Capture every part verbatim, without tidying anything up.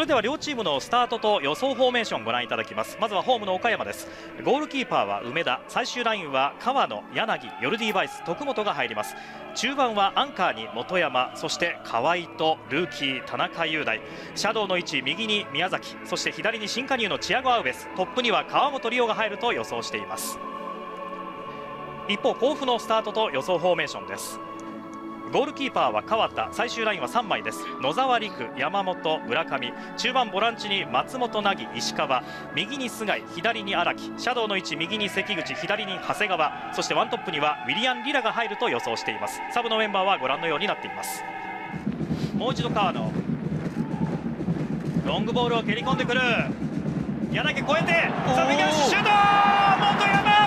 れでは両チームのスタートと予想フォーメーションをご覧いただきます。まずはホームの岡山です。ゴールキーパーは梅田、最終ラインは川野、柳、ヨルディバイス、徳本が入ります。中盤はアンカーに本山、そして河合とルーキー田中雄大、シャドウの位置右に宮崎、そして左に新加入のチアゴ・アウベス、トップには川本リオが入ると予想しています。一方甲府のスタートと予想フォーメーションです。ゴールキーパーは川田、最終ラインはさんまいです。野沢陸、山本、村上、中盤ボランチに松本凪、石川、右に須貝、左に荒木、シャドウの位置右に関口、左に長谷川、そしてワントップにはウィリアン・リラが入ると予想しています。サブのメンバーはご覧のようになっています。もう一度川野、ロングボールを蹴り込んでくる、柳越えて、さあ右足シュート、本山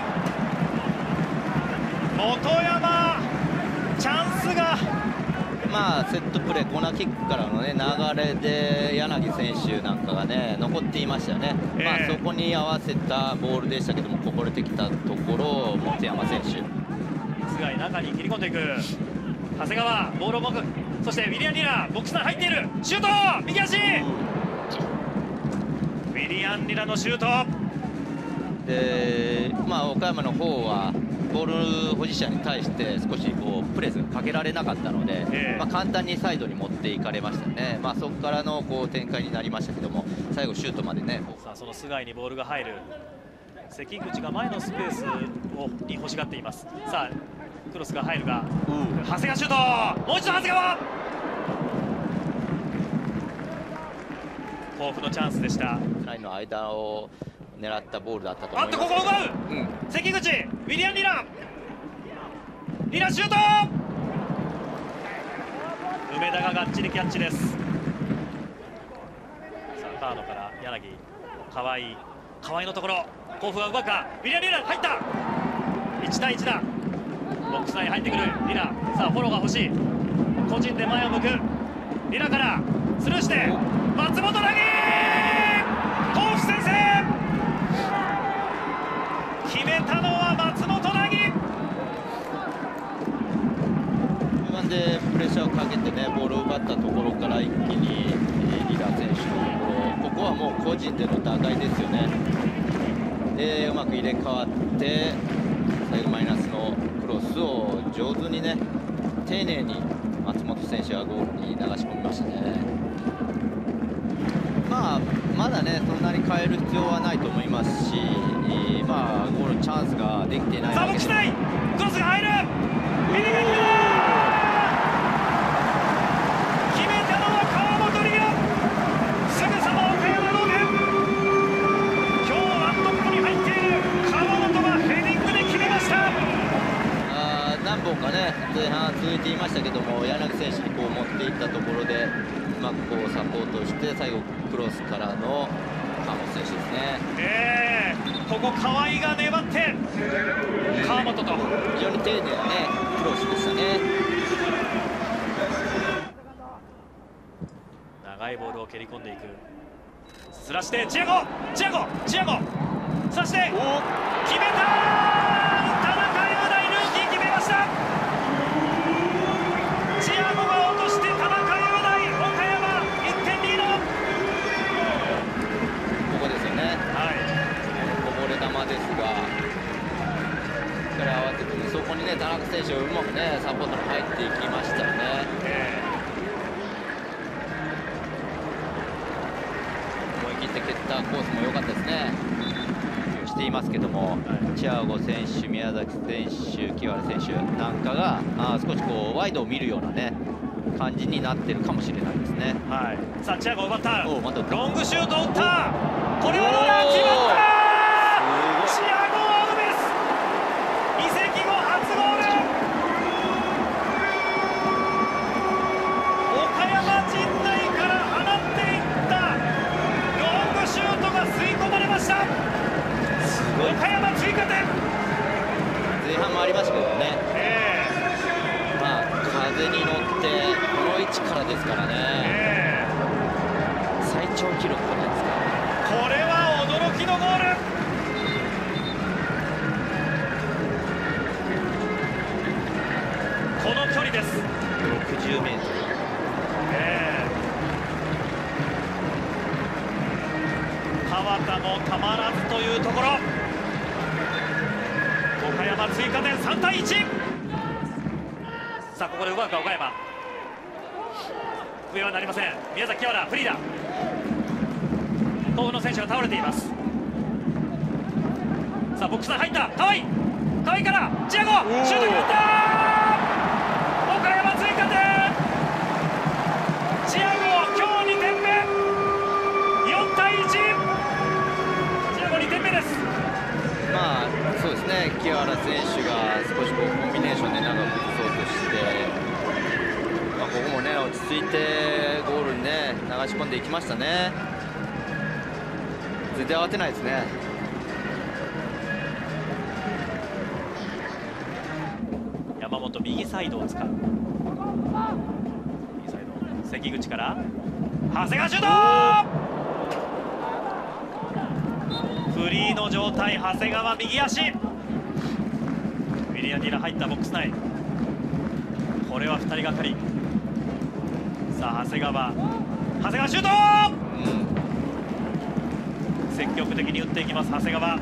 本山チャンスが、 まあセットプレー、コーナーキックからの、ね、流れで柳選手なんかが、ね、残っていましたよね、えーまあ、そこに合わせたボールでしたけども、こぼれてきたところを本山選手、 須貝、中に切り込んでいく、長谷川、ボールを持く、そしてウィリアン・リラ、ボックス内入っている、シュート、右足、うん、ウィリアン・リラのシュートで、まあ、岡山の方はボール保持者に対して少しこうプレスがかけられなかったので、えーまあ、簡単にサイドに持っていかれましたね、まあ、そこからのこう展開になりましたけども、最後シュートまでね。 さあその須貝にボールが入る、関口が前のスペースをに欲しがっています。さあクロスが入るが、うん、長谷川シュート、もう一度長谷川、甲府のチャンスでした。 ラインの間を狙ったボールだったと思います。 あっとここを奪う、うん、関口、ウィリアン・リラ、リラシュート、梅田ががっちりキャッチです。さあカードから柳、河合、河合のところ、甲府が奪うか、ウィリアン・リラ入った、いちたいいちだ、ボックス内に入ってくるリラ、さあフォローが欲しい、個人で前を向くリラからスルーして松本凪、甲府先制、決めたのは松本凪。 中盤でプレッシャーをかけてね、ボールを奪ったところから一気にリラ選手のところ、ここはもう個人での打開ですよね。でうまく入れ替わって最後マイナスのクロスを上手にね、丁寧に松本選手はゴールに流し込みましたね。まあまだねそんなに変える必要はないと思いますし、まあゴールチャンスができていないわけです。 クロスが入る、決めたのは川本リオ、すぐさま岡山同点。今日ワントップに入っている川本がヘディングで決めました。 あ何本かね前半続いていましたけども、柳選手にこう持っていったところでうまくこうサポートして最後クロスからの川本選手ですね。 えー、ここ河合が粘って川本と非常に丁寧なねクロスでしたね。 長いボールを蹴り込んでいく、すらしてチアゴチアゴチアゴそして決めた、田中雄大、ルーキー決めました。チアゴが落として田中雄大、岡山いってんリード。 ここですよね、はい、こぼれ球ですが、しっかり合わせて、ね、そこにね田中選手がうまくねサポートに入っていきましたよね。えー蹴ったコースも良かったですね。していますけども、はい、チアゴ選手、宮崎選手、木原選手なんかがあ少しこうワイドを見るようなね感じになってるかもしれないですね。 はい、さあチアゴ奪った、 おまたロングシュートを打った、これはどうだ、決まった、チアゴ・アウベス、移籍後初ゴール。岡山陣内から放っていったロングシュートが吸い込まれました。すごい、岡山追加点。 前半もありましたけどね、 えー、まあ風に乗ってこの位置からですからね、えー、最長記録じゃないですか。 これは驚きのゴール。この距離です。 ろくじゅうメートル、 えーもたまらずというところ。岡山追加点さんたいいち。さあここで奪うか岡山。笛はなりません。宮崎清原フリーだ。甲府の選手が倒れています。さあボックスに入った河合、河合からチアゴシュート決まった。岡山追加点。チアゴ今日にてんめ、よんたいいち。チアゴにてんめです。 まあそうですね、清原選手が少しこうコンビネーションで長く崩そうとして、まあ、ここもね落ち着いてゴールにね流し込んでいきましたね。全然慌てないですね。 山本右サイドを使う。右サイド関口から長谷川シュート。フリーの状態、長谷川右足。ウィリアニラ入ったボックス内。これはふたりがかり。さあ長谷川、長谷川シュート、うん、積極的に打っていきます長谷川。一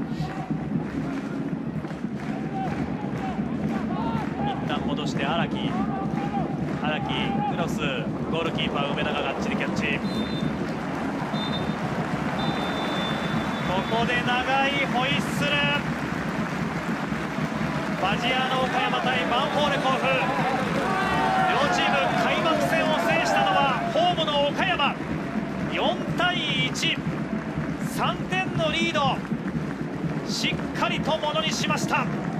旦戻して荒木、荒木クロス、ゴールキーパー梅田ががっちりキャッチ。ここで長いホイッスル。ファジアーノ岡山対ヴァンフォーレ甲府。両チーム開幕戦を制したのはホームの岡山。よんたいいち、さんてんのリードしっかりとものにしました。